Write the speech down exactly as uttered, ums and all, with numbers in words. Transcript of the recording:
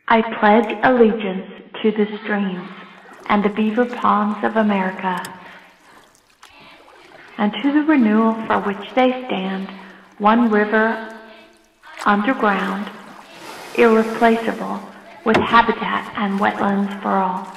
I pledge allegiance to the streams and the beaver ponds of America, and to the renewal for which they stand, one river underground, irreplaceable, with habitat and wetlands for all.